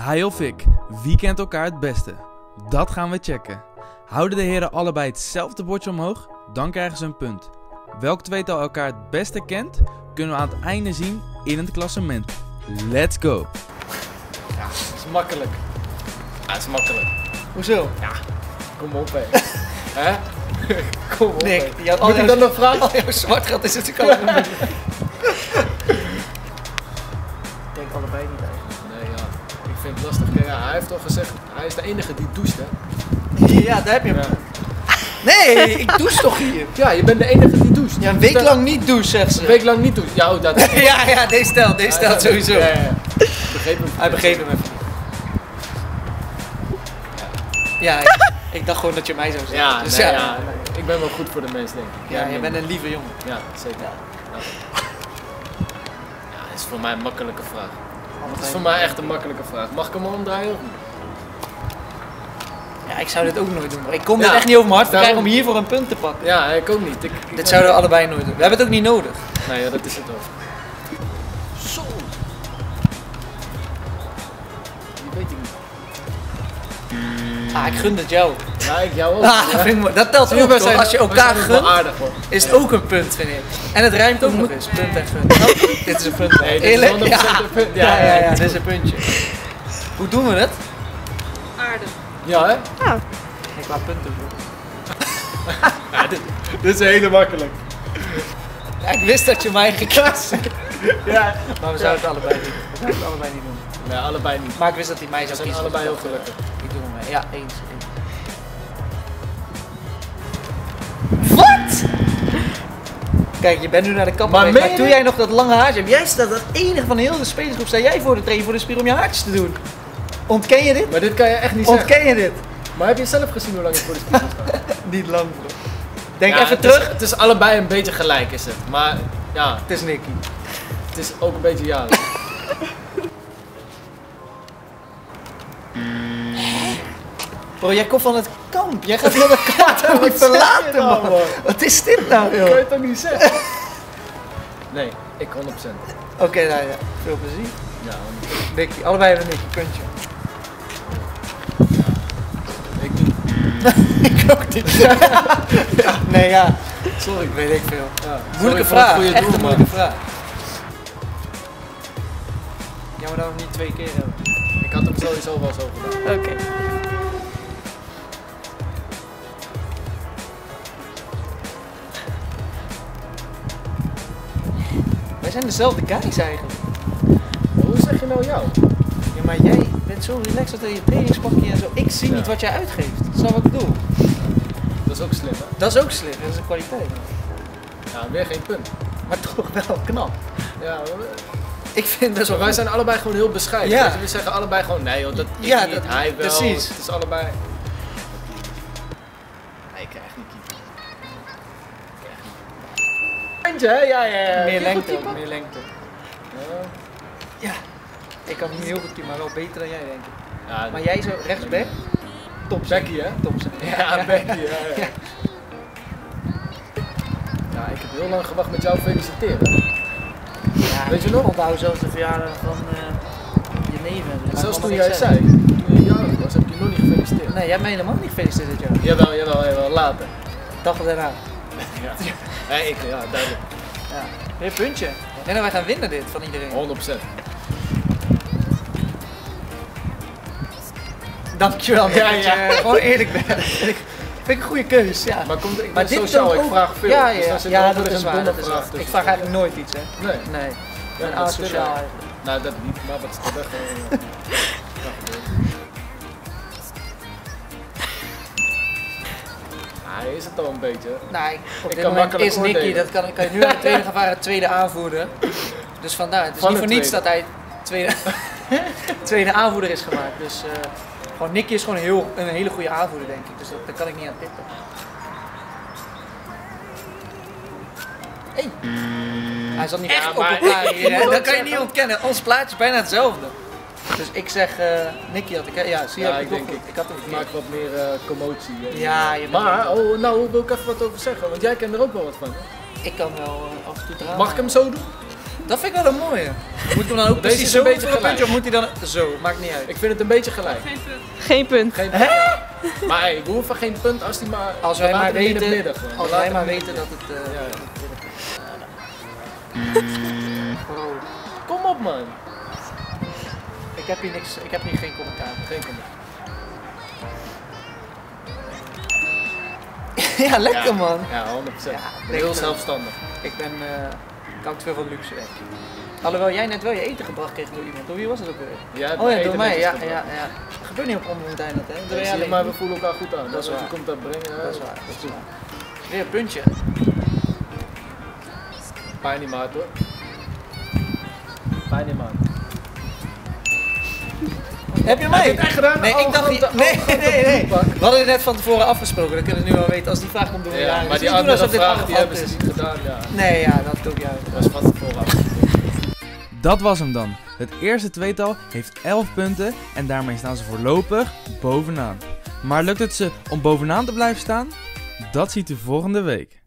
Hij of ik, wie kent elkaar het beste? Dat gaan we checken. Houden de heren allebei hetzelfde bordje omhoog, dan krijgen ze een punt. Welk tweetal elkaar het beste kent, kunnen we aan het einde zien in het klassement. Let's go! Ja, dat is makkelijk. Ja, dat is makkelijk. Hoezo? Ja, kom op hé. Hè? Kom op Nee, hé. Moet ik dan nog vragen? Al jouw zwart gat is natuurlijk al een Ik denk allebei niet eigenlijk. Nee ja, ik vind het lastig. Kijk, ja, hij heeft al gezegd, hij is de enige die doucht hè. Ja, daar heb je hem. Ja. Nee, ik douche toch hier? Ja, je bent de enige die doucht. Ja, een week lang niet douche, zegt ze. Een week lang niet douchen. Ja, oh, dat Ja, deze stelt sowieso. Ja. Begreep hem. Hij begreep hem even. Ja, ik dacht gewoon dat je mij zou zeggen. Ja, Dus nee, ja, ja, ik ben wel goed voor de mens denk ik. ja, je bent een lieve jongen. Ja, zeker. Ja, dat is voor mij een makkelijke vraag. Dat is voor mij echt een makkelijke vraag. Mag ik hem omdraaien of niet? Ja, ik zou dit ook nooit doen. Ik kom Ja, dit echt niet over mijn hart daarom- krijgen om hiervoor een punt te pakken. Ja, ik ook niet. Dit zouden we allebei nooit doen. We hebben het ook niet nodig. Nee, ja, dat is het ook. Zo. Die weet ik niet. Ah, ik gun het jou. Ja, ik jou ook. Ah, dat, vind ik mooi. Dat telt Zie je, ook wij toch? zijn- Als je wij elkaar zijn ook wel gunt, aardig hoor. is het ook een punt, vind ik. En het rijmt ook nog eens. Punt en gun. Oh, dit is een punt. Nee, dit is Eerlijk? 100% een punt. Ja, dit is een puntje. Hoe doen we het? Aardig. Ja, hè? Ik wou punten doen. Ja, dit is hele makkelijk. Ja, ik wist dat je mij ging kiezen. Ja. Maar we zouden het allebei niet doen. We zouden het allebei niet doen. Nee, allebei niet. Maar ik wist dat hij mij We zou zijn kiezen. allebei dus heel ik dacht, gelukkig. Ik doe hem mee. Ja, eens. Wat? Kijk, je bent nu naar de kapper Maar geweest, meen maar je toen jij nog dat lange haartje hebt, jij staat als enige van heel de spelersgroep, sta jij voor de trainer voor de spier om je haartjes te doen. Ontken je dit? Maar dit kan je echt niet zeggen. Ontken je dit? Maar heb je zelf gezien hoe lang je voor de spiegel staat? Niet lang, bro. Denk Ja, even het is- terug. Het is allebei een beetje gelijk is het. Maar ja, Het is Nicky. het is ook een beetje ja. Bro, jij komt van het kamp. Jij gaat naar de kamp. Wat Niet verlaten, zeg je nou, man. man? Wat is dit nou, Dat joh? kan je toch niet zeggen? Nee, ik 100%. Oké, nou ja. Veel plezier. Ja, 100%. Nicky, allebei hebben Nicky, puntje. Ik niet. Ik ook niet. Ja, nee, ja. Sorry, weet ik veel. Ja, Moeilijke sorry voor het vraag. goede Echt doel, een man. moeilijke vraag. Jammer dat we hem niet 2 keer hebben. Ik had hem sowieso wel zo gedaan. Oké. Wij zijn dezelfde guys eigenlijk. Hoe zeg je nou jou? Ja, maar jij bent zo relaxed dat in je trainingspakje en zo. Ik zie Ja. niet wat jij uitgeeft. Snap wat ik bedoel? Dat is ook slim hè? Dat is ook slim. Dat is een kwaliteit. Ja, weer geen punt. Maar toch wel knap. Ja, Ik vind best wel wij goed. zijn allebei gewoon heel bescheiden. Ja. Dus we zeggen allebei gewoon nee joh, dat ik Ja, niet, dat- hij wel. precies. Het is allebei. Nee, ik krijg niet keeper. Eentje hè? Ja. Meer lengte Keeper. ook, meer lengte. Ja. Ja. Ik kan niet heel goed keeper, maar wel beter dan jij denk ik. Ja, Maar jij zo rechtsback, top zijn. Becky hè? Top zijn. Ja, Becky. Ja. Ja, ik heb heel lang gewacht met jou feliciteren. Ja, Weet je nog? Onthoud zelfs de verjaardag van je neven. Dus Zelfs dat toen mag jij ik zei, zeggen. toen je jarig was, heb ik je nog niet gefeliciteerd. Nee, jij hebt me helemaal niet gefeliciteerd dit jaar. Jawel, later. Dag daarna. Ja. Nee, ja, duidelijk. Ja. Weer puntje. Ik denk dat wij gaan winnen dit van iedereen. 100%. Dankjewel dat Ja, je ja. gewoon eerlijk bent. Vind ik een goede keus, ja. Maar komt, ik Maar ben dit sociaal, toont ik ook- vraag veel. Ja, dus ja, dan zit ja, er dat altijd is een waar. domme Dat is vraag waar. tussen. Ik vraag eigenlijk nooit iets, hè. Nee, Nee. Ik ben dat is asociaal stil, hè. eigenlijk. Nou dat niet, maar wat is er weg? Hij is het al een beetje. Nou, op Ik dit kan moment makkelijk is Nicky, oordelen. dat kan je nu aan de tweede gaan varen, tweede aanvoerder. Dus vandaar, het is Van niet de voor niets tweede. dat hij tweede, tweede aanvoerder is gemaakt. Dus gewoon Nicky is gewoon een hele goede aanvoerder, denk ik. Dus daar kan ik niet aan tippen. Hey. Hij zat niet Ja, echt op maar elkaar ik hier, moet hè? ook Dat kan je zeggen- niet ontkennen. Ons plaatje is bijna hetzelfde. Dus ik zeg, Nicky had ik, ja, zie je, Ja, heb ik toch denk goed. Ik had hem Ik verkeerd. maak wat meer commotie. Ja, je bent Maar, wel- nou wil ik even wat over zeggen, want jij kent er ook wel wat van. Hè? Ik kan wel af en toe draaien. Mag ik hem zo doen? Dat vind ik wel een mooie. Moet ik hem dan ook Deze precies is zo een beetje voor een gelijk. puntje of moet hij dan zo? Maakt niet uit. Ik vind het een beetje gelijk. Geen punt. Geen punt. Maar hey, we hoeven geen punt als die maar... Als wij we maar laten hem in het weten, midden gewoon. als We wij laten maar hem- weten dat het... Ja. Bro, Kom op man. ik heb hier niks, ik heb hier geen commentaar. Geen commentaar. Ja, lekker man. Ja, 100%. Ja, Heel lekker. zelfstandig. Ik ben, ik hou te veel van luxe denk ik. Alhoewel jij net wel je eten gebracht kreeg door iemand. Door wie was het ook weer? Ja, Oh ja, eten door mij. netjes Ja, gebracht. ja, ja. Dat gebeurt niet op Ondermontuin dat hè. Dat Ja, ben jij zie je, alleen. maar we voelen elkaar goed aan. Dat is Als waar. je komt dat brengen. Dat is waar, dat is waar. Weer een puntje. Pijn niet maat hoor. Pijn niet maat. Heb je Heb mij? je het echt gedaan? Nee, ik dacht niet. Nee, nee. Bak. We hadden het net van tevoren afgesproken. Dan kunnen we nu wel weten als die vraag komt doen we Ja, ja, maar die niet doen andere alsof dit vraag die hebben arrogant ze is. niet gedaan. Ja, Nee, ja, dat doe ik juist. dat was van tevoren afgesproken. Dat was hem dan. Het eerste tweetal heeft 11 punten en daarmee staan ze voorlopig bovenaan. Maar lukt het ze om bovenaan te blijven staan? Dat ziet u volgende week.